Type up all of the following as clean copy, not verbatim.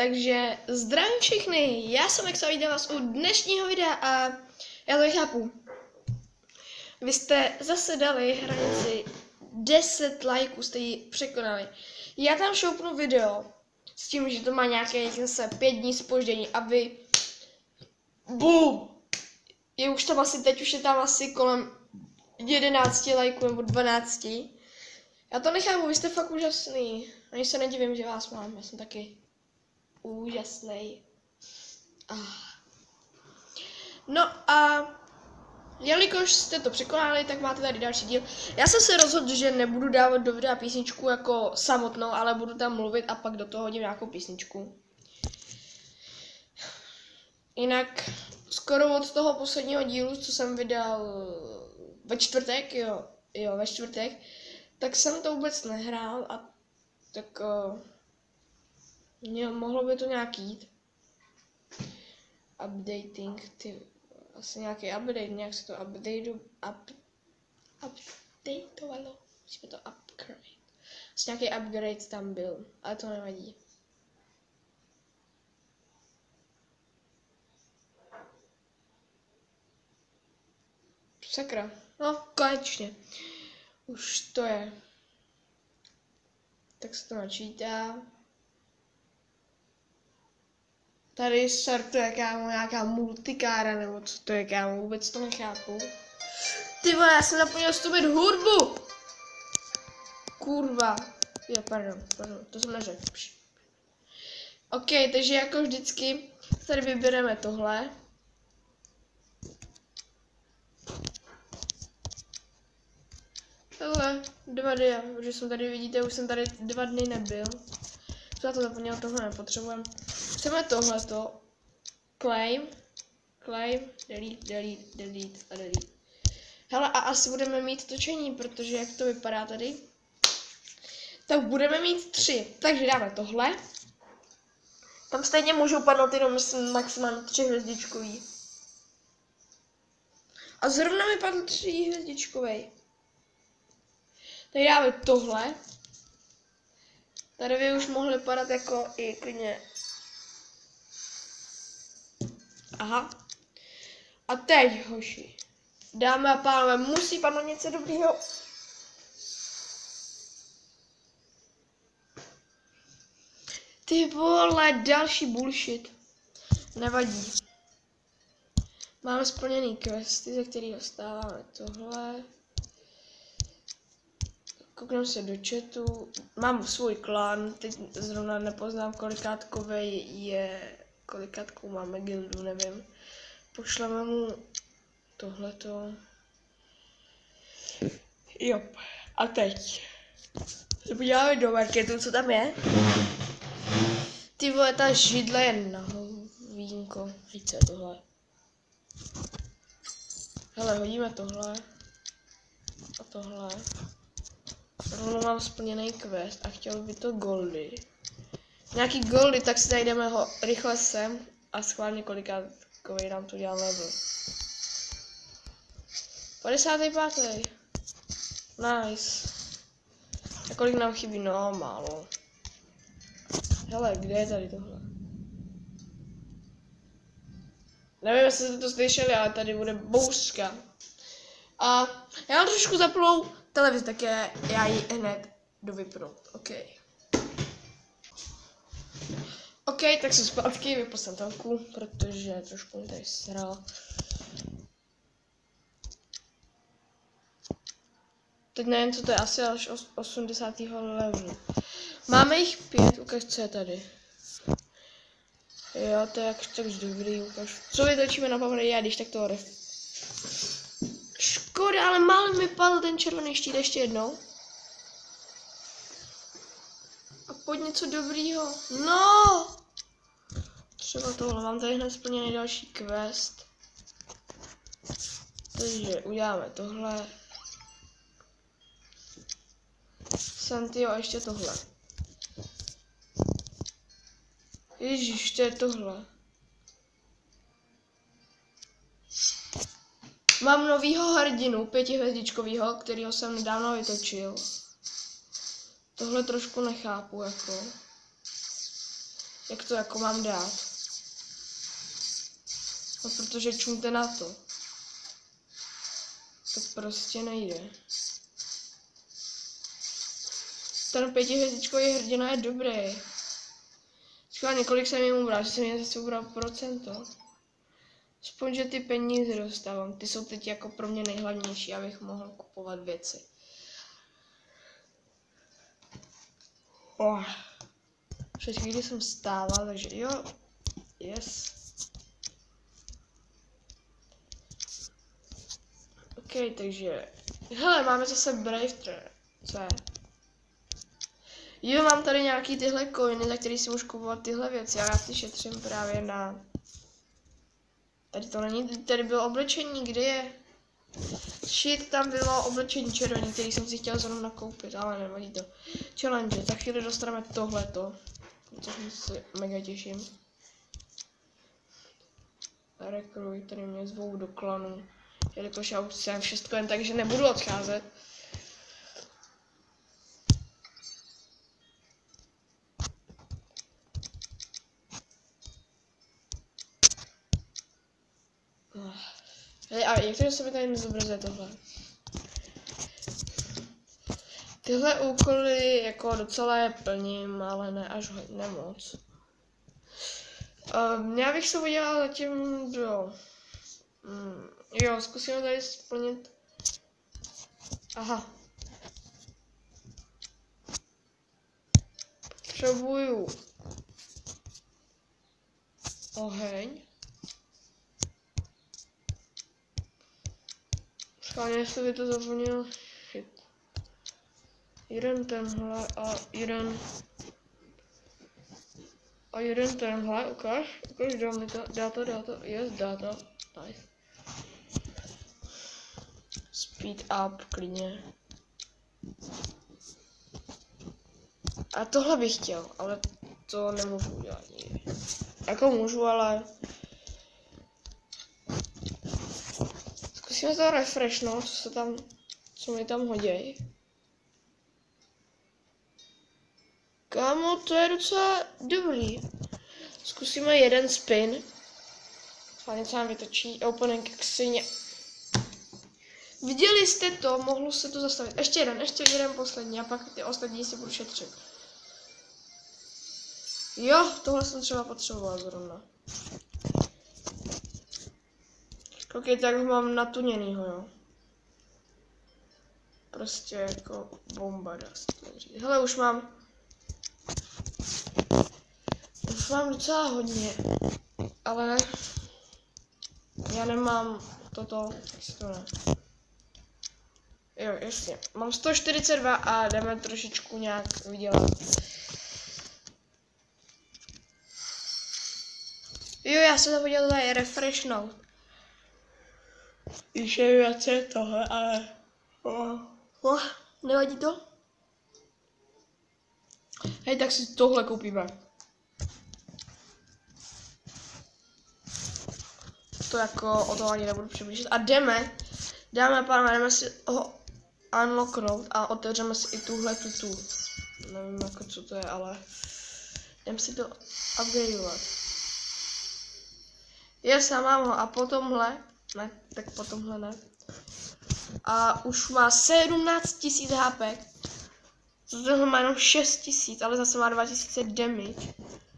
Takže zdravím všechny, já jsem Exa, vítám vás u dnešního videa a já to nechápu. Vy jste zase dali hranici 10 lajků, jste ji překonali. Já tam šoupnu video s tím, že to má nějaké zase 5 dní zpoždění a vy... BUM! Je už tam asi, teď už je tam asi kolem 11 lajků nebo 12. Já to nechápu, vy jste fakt úžasný. Ani se nedivím, že vás mám, já jsem taky úžasný. No a jelikož jste to překonali, tak máte tady další díl. Já jsem se rozhodl, že nebudu dávat do videa písničku jako samotnou, ale budu tam mluvit a pak do toho hodím nějakou písničku. Jinak skoro od toho posledního dílu, co jsem vydal ve čtvrtek, ve čtvrtek, tak jsem to vůbec nehrál a tak mohlo by to nějak jít. Updating, asi nějaký update, nějak se to updateovalo, musíme to upgrade. Asi nějaký upgrade tam byl, ale to nevadí. Sakra, no konečně, už to je. Tak se to načítá. Tady startuje kámo nějaká multikára, nebo co to je kámo, vůbec to nechápu. Ty vole, já jsem zapomněl stupit hudbu! Kurva. Jo, pardon, to jsem neřekl. OK, takže jako vždycky tady vybereme tohle. Tohle, 2 dny, protože jsem tady, vidíte, už jsem tady 2 dny nebyl. Já to zapomněl, tohle nepotřebujeme. Chceme tohleto. Claim, delete a delete. Hele, a asi budeme mít točení, protože jak to vypadá tady, tak budeme mít 3. Takže dáme tohle. Tam stejně můžou padnout jenom maximálně 3 hvězdičkový. A zrovna mi padl 3 hvězdičkovej. Tady dáme tohle. Tady by už mohly padat jako i klidně. Aha. A teď, hoši. Dámy a pánové, musí padnout něco dobrýho. Ty vole, další bullshit. Nevadí. Máme splněný questy, ze kterých dostáváme tohle. Koukneme se do chatu. Mám svůj klan, teď zrovna nepoznám kolikátkovej je, kolikátkou máme gildu, nevím. Pošleme mu tohleto. Jo, a teď se podíváme do marketu, co tam je. Ty vole, ta židle je na hovínko. Víc co je tohle. Hele, hodíme tohle. A tohle. Rovnou mám splněný quest a chtěl by to goldy. Nějaký goldy, tak si najdeme ho rychle sem a schválně kolikátkovej nám to dělá level. 55. Nice. A kolik nám chybí? No, málo. Hele, kde je tady tohle? Nevím, jestli jste to slyšeli, ale tady bude bouřka. A já mám trošku zaplou televizi, tak já ji hned dovypnout. OK, tak se zpátky vypl jsem tanku, protože trošku mi tady sral. Teď nevím, co to je, asi až 80. levelu. Máme jich 5, ukaž, co je tady. Jo, to je tak dobrý, ukaž. Co vytočíme na povrch, já když tak to ref. Škoda, ale málo mi padl ten červený štít ještě jednou. A pojď něco dobrýho. No! Třeba tohle, mám tady hned splněný další quest. Takže uděláme tohle. Santio a ještě tohle. Ježíš, to je tohle. Mám novýho hrdinu, 5hvězdičkovýho, kterýho jsem nedávno vytočil. Tohle trošku nechápu, jako. jak to jako mám dát. No, protože čumte na to. To prostě nejde. Ten 5hvězdičkový hrdina je dobrý. Schválně, kolik jsem jim ubral, že jsem jim zase ubral procento. Aspoň, že ty peníze dostávám, ty jsou teď jako pro mě nejhlavnější, abych mohl kupovat věci. Před chvíli jsem stával, takže jo, yes. OK, takže, hele, máme zase Brave Trader, co je? Jo, mám tady nějaký tyhle coiny, za který si můžu kupovat tyhle věci, ale já si šetřím právě na... Tady to není, tady bylo oblečení, kde je? Shit, tam bylo oblečení červený, který jsem si chtěl zrovna nakoupit, ale nevadí to. Challenge, za chvíli dostaneme tohleto, což se mega těším. Rekruj, tady mě zvou do klanu, jelikož já už jsem 6 coin, takže nebudu odcházet. A jak to se mi tady nezobrazuje tohle? Tyhle úkoly jako docela je plním, ale ne až hodně moc. Já bych se udělal zatím do... Jo, zkusíme tady splnit... Aha. Potřebuju... oheň. Schválně, jestli by to zapomněl. Shit. Jeden tenhle a jeden tenhle, ukáž, dá mi to, dá to, yes, dá to, nice. Speed up, klidně. A tohle bych chtěl, ale to nemůžu udělat nikdy. Jako můžu, ale... Zkusíme to refreshnout, co mi tam hodí. Kámo, to je docela dobrý. Zkusíme jeden spin. A něco nám vytočí. Opening ksině. Viděli jste to? Mohlo se to zastavit. Ještě jeden poslední a pak ty ostatní si budu šetřit. Jo, tohle jsem třeba potřeboval zrovna. Ok, tak ho mám natuněnýho, jo. Prostě jako bomba, dá se to říct. Hele, už mám docela hodně, ale já nemám toto, jak se to ne. Jo, jasně, mám 142 a jdeme trošičku nějak vydělat. Jo, já jsem zapomněl tady refreshnout. Když je více tohle, ale... nevadí to? Hej, tak si tohle koupíme. To jako o to ani nebudu přemýšlet. A jdeme si ho unlocknout a otevřeme si i tuhle tutu. Nevím jako co to je, ale jdem si to upgradeovat. Yes, já mám ho a po tomhle, ne, tak po tomhle ne. A už má 17 000 HP. Tohle má jenom 6 000, ale zase má 2000 damage.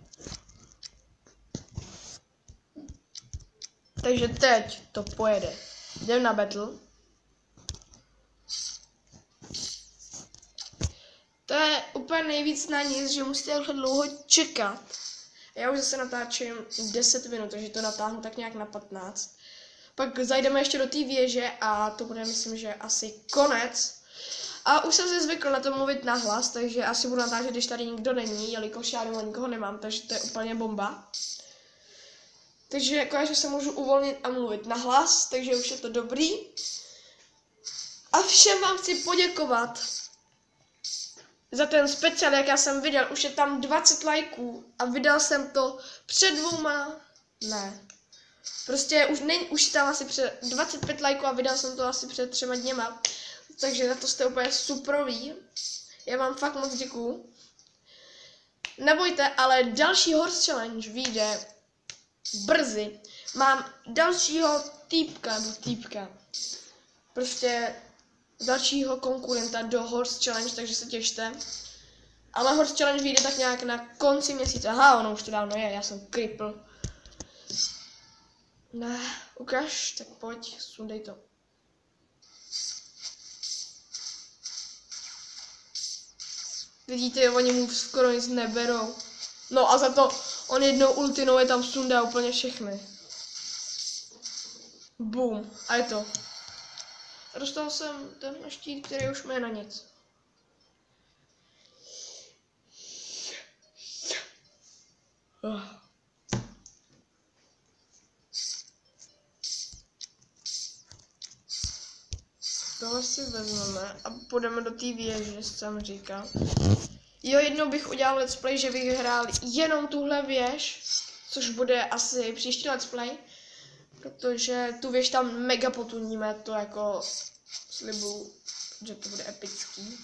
Takže teď to pojede. Jdem na battle. To je úplně nejvíc na nic, že musíte takhle dlouho čekat. Já už zase natáčím 10 minut, takže to natáhnu tak nějak na 15. Pak zajdeme ještě do té věže a to bude, myslím, že asi konec. A už jsem si zvykl na to mluvit nahlas, takže asi budu natáčet, když tady nikdo není, jelikož já doma nikoho nemám, takže to je úplně bomba. Takže konečně se můžu uvolnit a mluvit nahlas, takže už je to dobrý. A všem vám chci poděkovat za ten speciál, jak já jsem viděl. Už je tam 20 lajků a vydal jsem to před 2... Ne. Prostě už tam asi před 25 lajků a vydal jsem to asi před 3 dněma. Takže za to jste úplně superoví. Já vám fakt moc děkuju. Nebojte, ale další Horse Challenge vyjde brzy. Mám dalšího týpka. Prostě dalšího konkurenta do Horse Challenge, takže se těšte. Ale Horse Challenge vyjde tak nějak na konci měsíce. Aha, ono už to dávno je, já jsem cripple. Ne, ukaž, tak pojď, sundej to. Vidíte, oni mu skoro nic neberou. No a za to on jednou ultinou je tam sundá úplně všechny. Boom, a je to. Dostal jsem ten štít, který už má na nic. Tohle si vezmeme a půjdeme do té věže, jsem říkal. Jo, jednou bych udělal let's play, že bych hrál jenom tuhle věž, což bude asi příští let's play, protože tu věž tam mega potuníme, to jako slibuju, že to bude epický.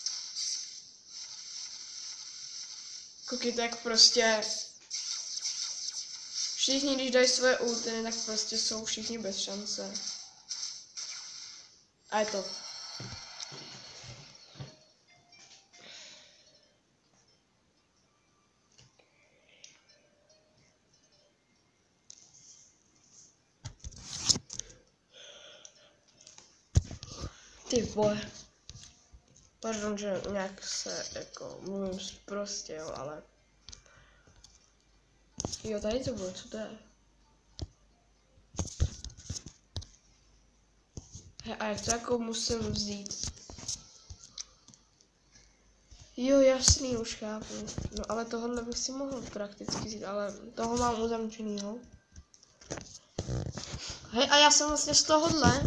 Koukejte, jak prostě všichni, když dají svoje ultiny, tak prostě jsou všichni bez šance. A je to. Ty vole. Pardon, že nějak se jako mluvím prostě, jo, ale... Jo, tady to bylo, co to je? A jak to jako musím vzít? Jo, jasný, už chápu. No ale tohle bych si mohl prakticky vzít, ale toho mám uzamčenýho. Hej, a já jsem vlastně z tohohle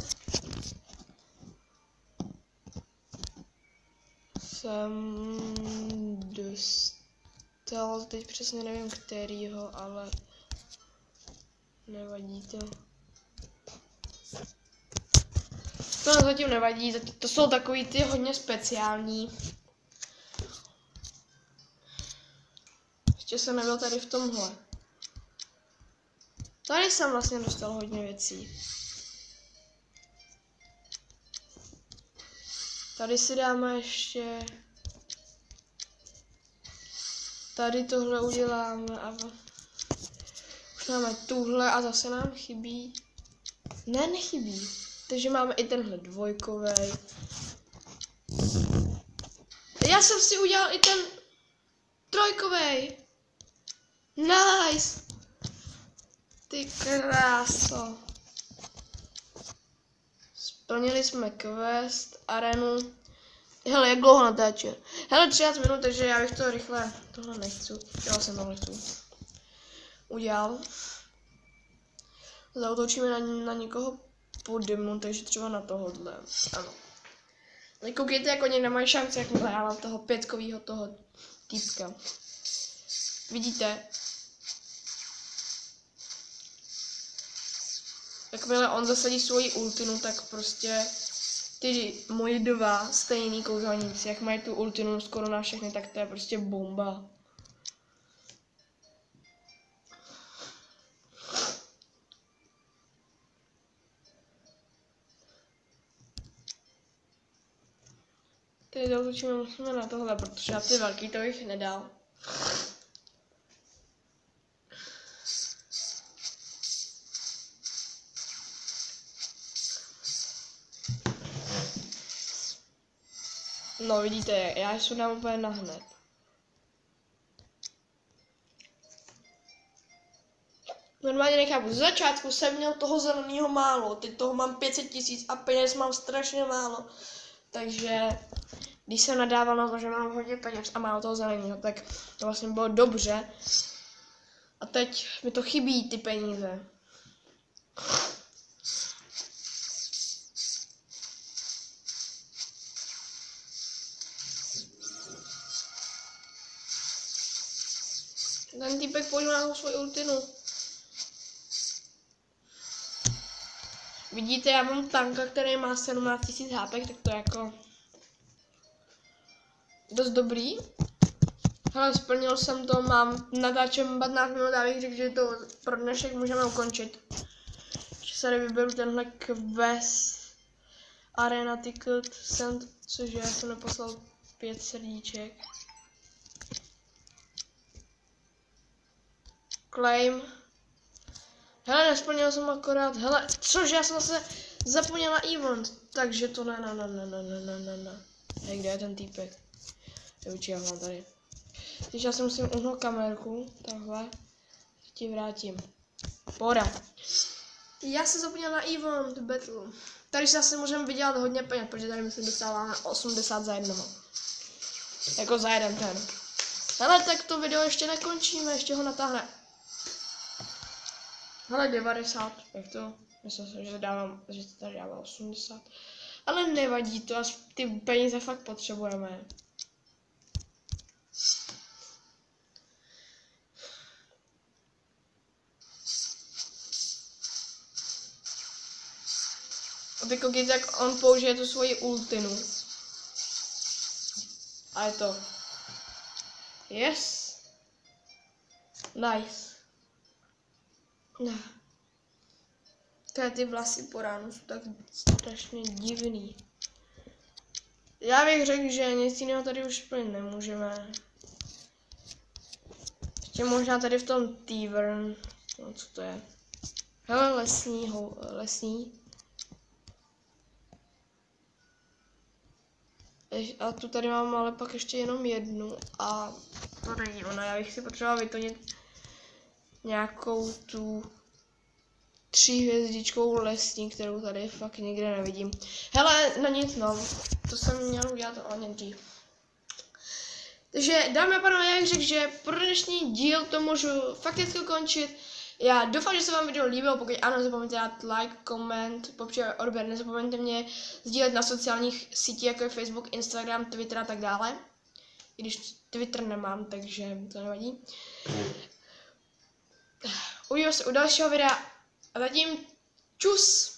jsem dostal, teď přesně nevím kterýho, ale nevadí to. To zatím nevadí, to jsou takový ty hodně speciální. Ještě jsem nebyl tady v tomhle. Tady jsem vlastně dostal hodně věcí. Tady si dáme ještě... Tady tohle uděláme a... Už máme tuhle a zase nám chybí... Ne, nechybí. Takže máme i tenhle dvojkovej. Já jsem si udělal i ten trojkovej. Nice. Ty kráso. Splnili jsme quest, arenu. Hele, jak dlouho natáče? Hele, 13 minut, takže já bych to rychle... Tohle nechci. Já jsem tohle chci. Udělal. Zautočíme na někoho pode mnou, takže třeba na tohodle. Ano. Ale koukejte, jak oni nemají šanci, jak já mám toho pětkovýho toho týpka. Vidíte? Jakmile on zasadí svoji ultinu, tak prostě ty moji dva stejný kouzelníci, jak mají tu ultinu skoro na všechny, tak to je prostě bomba. Teď zautočíme musíme na tohle, protože já ty velký to bych nedal. No vidíte, já jsem dám úplně nahned. Normálně nechápu, z začátku jsem měl toho zeleného málo, teď toho mám 500 000 a peněz mám strašně málo. Takže když jsem nadával na to, že mám hodně peněz a málo toho zeleného, tak to vlastně bylo dobře. A teď mi to chybí, ty peníze. Ten týpek používá svou ultinu. Vidíte, já mám tanka, který má 17 000 HP, tak to je jako dost dobrý. Hele, splnil jsem to, mám natáčem 15 minut a bych řekl, že to pro dnešek můžeme ukončit. Že se tady vyberu tenhle quest Arena Ticket Send, což já jsem neposlal 5 srdíček. Claim. Hele, nesplnil jsem akorát, hele, což já jsem zase zapomněl na event, takže to ne. Hej, kde je ten týpek? Já mám tady. Když já si musím uhnout kamerku, takhle, ti vrátím. Poda. Já jsem zapomněl na event battle. Tady si asi můžeme vydělat hodně peněz, protože tady myslím dostáváme 80 za jednoho. Jako za jeden ten. Hele, tak to video ještě nekončíme, ještě ho natáhne. Hele, 90, jak to? Myslím si, že to tady dává 80. Ale nevadí to, až ty peníze fakt potřebujeme. A ty koukejte, jak on použije tu svoji ultinu. A je to. Yes. Nice. Ty vlasy po ránu jsou tak strašně divný. Já bych řekl, že nic jiného tady už plnit nemůžeme. Ještě možná tady v tom Tavern. No, co to je? Hele, lesní. A tu tady mám ale pak ještě jenom jednu a to není ona. Já bych si potřeboval vytonit nějakou tu 3hvězdičkovou lesní, kterou tady fakt nikde nevidím. Hele, na nic no, to jsem měl udělat o dřív. Takže dámy a pánové, jak řekl, že pro dnešní díl to můžu fakticky končit. Já doufám, že se vám video líbilo, pokud ano, nezapomeňte dát like, koment, popřípadě odběr, nezapomeňte mě sdílet na sociálních sítích, jako je Facebook, Instagram, Twitter a tak dále. I když Twitter nemám, takže to nevadí. Uvidíme se u dalšího videa a zatím čus!